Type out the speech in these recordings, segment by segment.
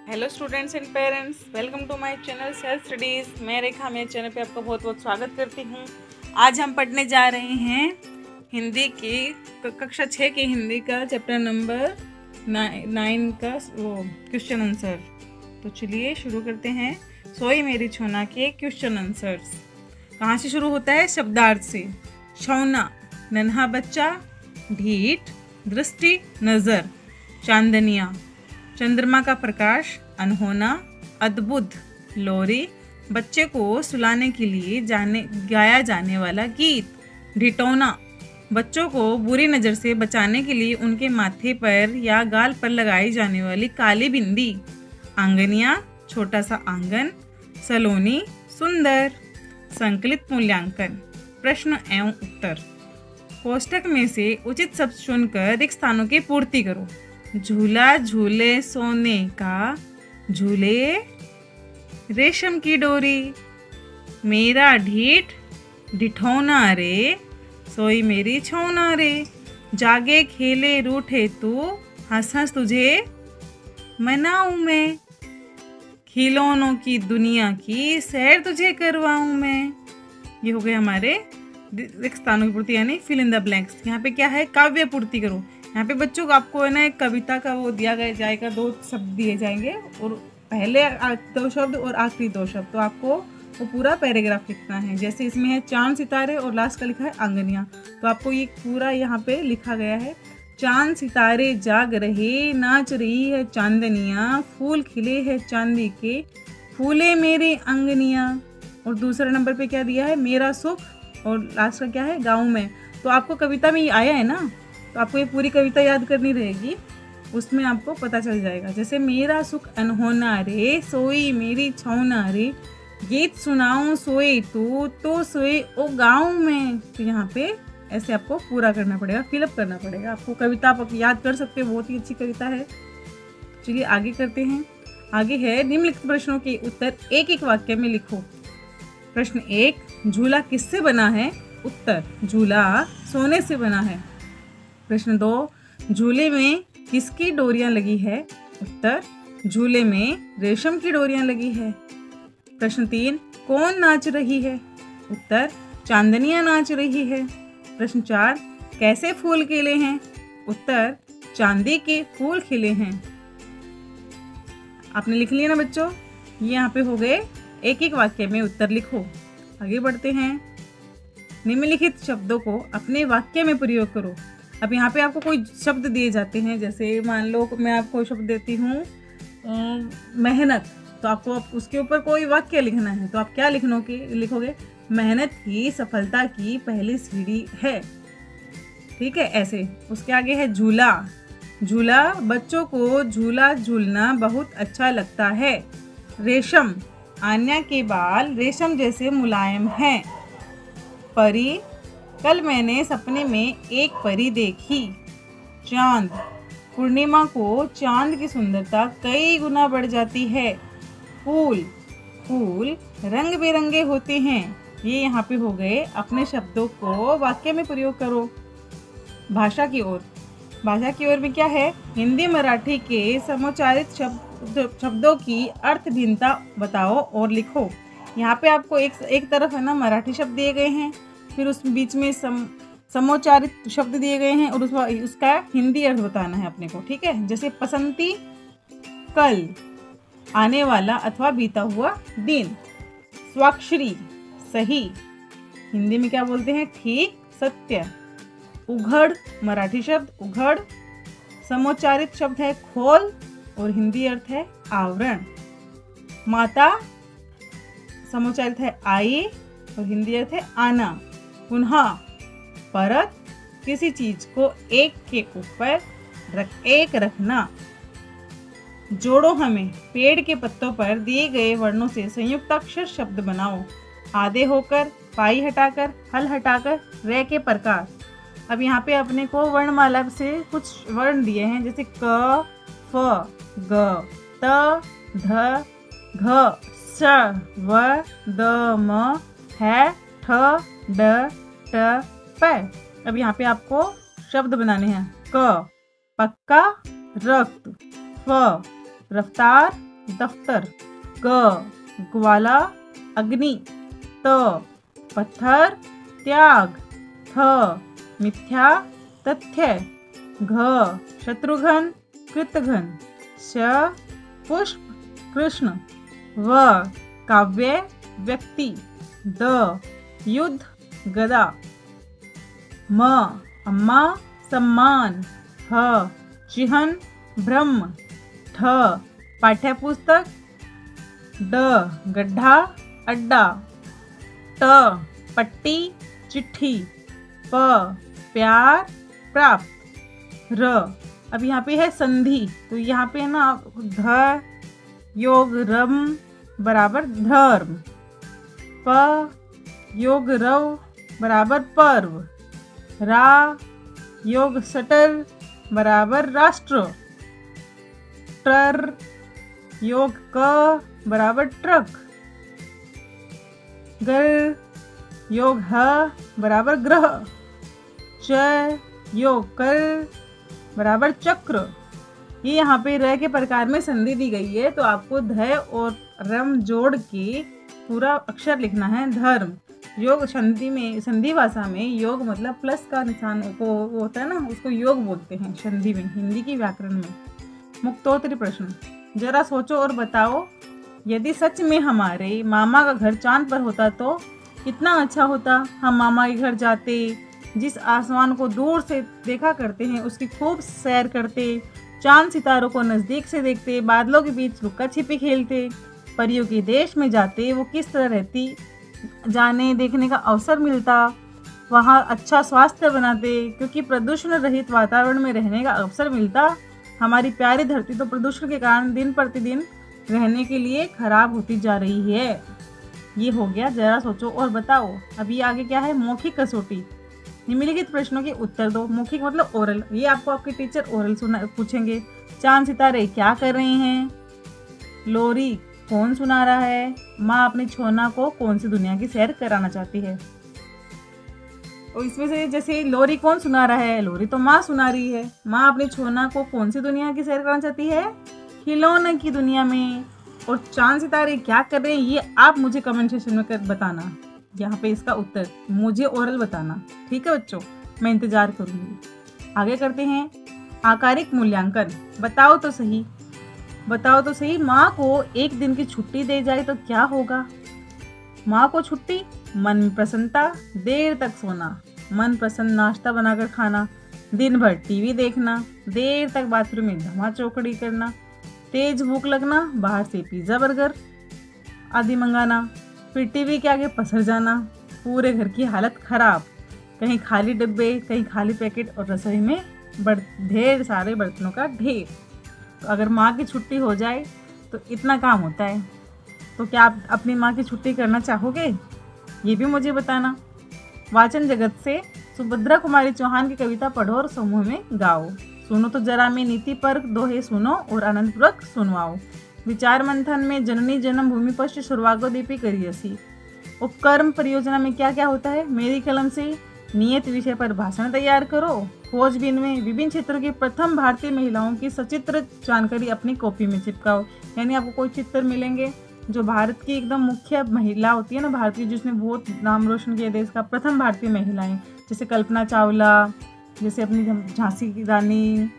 Hello students and parents, welcome to my channel self studies. मैं रेखा मेरे channel पे आपका बहुत बहुत स्वागत करती हूँ। आज हम पढ़ने जा रहे हैं हिंदी की कक्षा 6 की हिंदी का चैप्टर नंबर 9 का वो क्वेश्चन आंसर। तो चलिए शुरू करते हैं। सोई मेरी छोना के क्वेश्चन आंसर्स। कहाँ से शुरू होता है? शब्दार्थ से। छौना नन्हा बच्चा, ढीठ दृष्टि नजर, चांदनिया चंद्रमा का प्रकाश, अनहोना अद्भुत, लोरी बच्चे को सुलाने के लिए गाया जाने वाला गीत, ढिटौना बच्चों को बुरी नज़र से बचाने के लिए उनके माथे पर या गाल पर लगाई जाने वाली काली बिंदी, आंगनिया छोटा सा आंगन, सलोनी सुंदर। संकलित मूल्यांकन प्रश्न एवं उत्तर। कोष्टक में से उचित शब्द चुनकर रिक्त स्थानों की पूर्ति करो। झूला झूले सोने का, झूले रेशम की डोरी, मेरा ढीठ ढिठौना रे, सोई मेरी छौना रे, जागे खेले रूठे तू, हंस हंस तुझे मनाऊं मैं, खिलौनों की दुनिया की सैर तुझे करवाऊं मैं। ये हो गए हमारे रिक्त स्थानों की पूर्ति यानी फिल इन द ब्लैंक्स। यहाँ पे क्या है? काव्य पूर्ति करो। यहाँ पे बच्चों को आपको है ना एक कविता का वो दिया गया जाएगा, 2 शब्द दिए जाएंगे और पहले 2 शब्द और आखिरी 2 शब्द। तो आपको वो पूरा पैराग्राफ लिखना है। जैसे इसमें है चांद सितारे और लास्ट का लिखा है आंगनिया। तो आपको ये पूरा यहाँ पे लिखा गया है। चांद सितारे जाग रहे, नाच रही है चांदनिया, फूल खिले हैं चांदी के, फूले मेरे आंगनिया। और दूसरे नंबर पे क्या दिया है? मेरा सुख, और लास्ट का क्या है? गाँव में। तो आपको कविता में ये आया है ना, तो आपको ये पूरी कविता याद करनी रहेगी, उसमें आपको पता चल जाएगा। जैसे मेरा सुख अनहोना रे, सोई मेरी छौना रे, गीत सुनाऊं सोए तू, तो सोए ओ गाँव में। तो यहाँ पे ऐसे आपको पूरा करना पड़ेगा, फिलअप करना पड़ेगा। आपको कविता आप याद कर सकते हो, बहुत ही अच्छी कविता है। चलिए आगे करते हैं। आगे है निम्नलिखित प्रश्नों के उत्तर एक एक वाक्य में लिखो। प्रश्न 1, झूला किससे बना है? उत्तर, झूला सोने से बना है। प्रश्न 2, झूले में किसकी डोरियां लगी है? उत्तर, झूले में रेशम की डोरियां लगी है। प्रश्न 3, कौन नाच रही है? उत्तर, चांदनिया नाच रही है। प्रश्न 4, कैसे फूल खिले हैं? उत्तर, चांदी के फूल खिले हैं। आपने लिख लिया ना बच्चों? ये यहाँ पे हो गए। एक एक वाक्य में उत्तर लिखो। आगे बढ़ते हैं। निम्नलिखित शब्दों को अपने वाक्य में प्रयोग करो। अब यहाँ पे आपको कोई शब्द दिए जाते हैं। जैसे मान लो मैं आपको शब्द देती हूँ मेहनत, तो आपको उसके ऊपर कोई वाक्य लिखना है। तो आप क्या लिखोगे? मेहनत ही सफलता की पहली सीढ़ी है। ठीक है, ऐसे। उसके आगे है झूला। झूला बच्चों को झूला झूलना बहुत अच्छा लगता है। रेशम, आन्या के बाल रेशम जैसे मुलायम हैं। परी, कल मैंने सपने में एक परी देखी। चांद, पूर्णिमा को चांद की सुंदरता कई गुना बढ़ जाती है। फूल, फूल रंग बिरंगे होते हैं। ये यहाँ पे हो गए। अपने शब्दों को वाक्य में प्रयोग करो। भाषा की ओर। भाषा की ओर में क्या है? हिंदी मराठी के समोच्चारित शब्दों की अर्थ भिन्नता बताओ और लिखो। यहाँ पे आपको एक तरफ है ना मराठी शब्द दिए गए हैं, फिर उस बीच में समोच्चारित शब्द दिए गए हैं और उसका हिंदी अर्थ बताना है अपने को। ठीक है, जैसे पसंती कल, आने वाला अथवा बीता हुआ दिन। स्वाक्षरी सही, हिंदी में क्या बोलते हैं? ठीक, सत्य। उघड़, मराठी शब्द उघड़, समोच्चारित शब्द है खोल और हिंदी अर्थ है आवरण। माता, समोच्चारित है आई और हिंदी अर्थ है आना। पुनः, परत, किसी चीज को एक के ऊपर एक रखना। जोड़ो हमें, पेड़ के पत्तों पर दिए गए वर्णों से संयुक्ताक्षर शब्द बनाओ। आधे होकर, पाई हटाकर, हल हटाकर, रे के प्रकार। अब यहाँ पे अपने को वर्णमाला से कुछ वर्ण दिए हैं, जैसे क, फ, ग, त, ध, घ, स, व, द, म, है, ठ, ड, ट, प। अब यहाँ पे आपको शब्द बनाने हैं। क, पक्का, रक्त, फ, रफ्तार, दफ्तर। ग ग्वाला अग्नि। त पत्थर त्याग। थ मिथ्या तथ्य। घ शत्रुघ्न कृतघ्न। श पुष्प कृष्ण। व काव्य व्यक्ति। द युद्ध गदा। म अम्मा सम्मान। ह चिन्ह ब्रह्म। ठ पाठ्यपुस्तक। ड गड्ढा अड्डा। ट पट्टी चिट्ठी। प प्यार प्राप्त। र अब यहाँ पे है संधि, तो यहाँ पे है ना ध योग रम बराबर धर्म। प योग रव बराबर पर्व। रा योग सटर बराबर राष्ट्र। ट्र योग क बराबर ट्रक। गर योग ह बराबर ग्रह। च योग कर बराबर चक्र। ये यहाँ पे र के प्रकार में संधि दी गई है, तो आपको ध और रम जोड़ के पूरा अक्षर लिखना है। धर्म योग संधि भाषा में योग मतलब प्लस का निशान को होता है ना, उसको योग बोलते हैं संधि में, हिंदी की व्याकरण में। मुक्तोत्तरी प्रश्न, जरा सोचो और बताओ, यदि सच में हमारे मामा का घर चांद पर होता तो कितना अच्छा होता। हम मामा के घर जाते, जिस आसमान को दूर से देखा करते हैं उसकी खूब सैर करते, चांद सितारों को नज़दीक से देखते, बादलों के बीच लुक्का छिपी खेलते, परियों के देश में जाते, वो किस तरह रहती जाने देखने का अवसर मिलता, वहाँ अच्छा स्वास्थ्य बनाते क्योंकि प्रदूषण रहित वातावरण में रहने का अवसर मिलता। हमारी प्यारी धरती तो प्रदूषण के कारण दिन प्रतिदिन रहने के लिए खराब होती जा रही है। ये हो गया जरा सोचो और बताओ। अभी आगे क्या है, मौखिक कसौटी। निम्नलिखित प्रश्नों के उत्तर दो। मौखिक मतलब ओरल, ये आपको आपके टीचर ओरल पूछेंगे। चांद सितारे क्या कर रहे हैं। लोरी कौन सुना रहा है। माँ अपनी छोना को कौन सी दुनिया की सैर कराना चाहती है। और इसमें से जैसे लोरी कौन सुना रहा है, लोरी तो माँ सुना रही है। माँ अपनी छोना को कौन सी दुनिया की सैर कराना चाहती है, खिलौने की दुनिया में। और चांद सितारे क्या कर रहे हैं ये आप मुझे कमेंट सेक्शन में कर बताना। यहाँ पे इसका उत्तर मुझे ओरल बताना, ठीक है बच्चों, मैं इंतजार करूंगी। आगे करते हैं आकारिक मूल्यांकन। बताओ तो सही, बताओ तो सही, माँ को एक दिन की छुट्टी दे जाए तो क्या होगा। माँ को छुट्टी, मन में प्रसन्नता, देर तक सोना, मन प्रसन्न नाश्ता बनाकर खाना, दिन भर टीवी देखना, देर तक बाथरूम में धमा चौकड़ी करना, तेज भूख लगना, बाहर से पिज्ज़ा बर्गर आदि मंगाना, फिर टीवी के आगे पसर जाना, पूरे घर की हालत खराब, कहीं खाली डिब्बे कहीं खाली पैकेट और रसोई में ढेर सारे बर्तनों का ढेर। तो अगर माँ की छुट्टी हो जाए तो इतना काम होता है, तो क्या आप अपनी माँ की छुट्टी करना चाहोगे, ये भी मुझे बताना। वाचन जगत से सुभद्रा कुमारी चौहान की कविता पढ़ो और समूह में गाओ। सुनो तो जरा मैं नीति पर दोहे सुनो और आनंदपूर्वक सुनवाओ। विचार मंथन में जननी जन्म भूमि पश्च शुरुआगो दीपी करियसी। उपक्रम परियोजना में क्या क्या होता है, मेरी कलम से नियत विषय पर भाषण तैयार करो। खोजबीन में विभिन्न क्षेत्रों की प्रथम भारतीय महिलाओं की सचित्र जानकारी अपनी कॉपी में चिपकाओ। यानी आपको कोई चित्र मिलेंगे जो भारत की एकदम मुख्य महिला होती है ना, भारतीय, जिसने बहुत नाम रोशन किया देश का, प्रथम भारतीय महिलाएं, जैसे कल्पना चावला, जैसे अपनी झांसी की रानी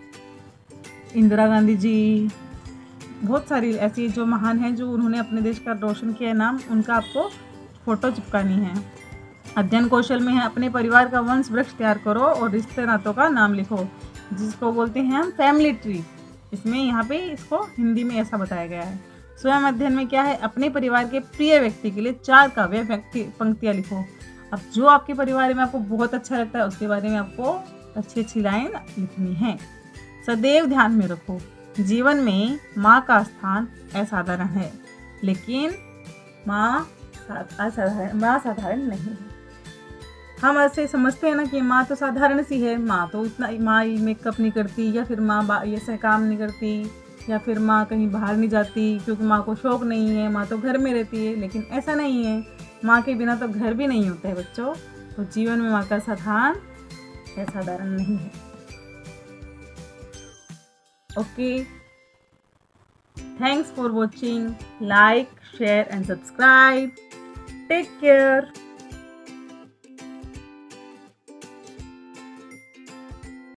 इंदिरा गांधी जी, बहुत सारी ऐसी जो महान हैं जो उन्होंने अपने देश का रोशन किया नाम, उनका आपको फोटो चिपकानी है। अध्ययन कौशल में है अपने परिवार का वंश वृक्ष तैयार करो और रिश्ते नातों का नाम लिखो, जिसको बोलते हैं हम फैमिली ट्री। इसमें यहाँ पे इसको हिंदी में ऐसा बताया गया है। स्वयं अध्ययन में क्या है, अपने परिवार के प्रिय व्यक्ति के लिए 4 काव्य पंक्तियाँ लिखो। अब जो आपके परिवार में आपको बहुत अच्छा लगता है उसके बारे में आपको अच्छी अच्छी लाइन लिखनी है। सदैव ध्यान में रखो, जीवन में माँ का स्थान असाधारण है, लेकिन माँ साधारण नहीं है। हम ऐसे समझते हैं ना कि माँ तो साधारण सी है, माँ तो इतना, माँ मेकअप नहीं करती, या फिर माँ ये सब काम नहीं करती, या फिर माँ कहीं बाहर नहीं जाती क्योंकि माँ को शौक नहीं है, माँ तो घर में रहती है। लेकिन ऐसा नहीं है, माँ के बिना तो घर भी नहीं होता है बच्चों। तो जीवन में माँ का स्थान असाधारण नहीं है। Okay, Thanks for watching. Like, share and subscribe. Take care.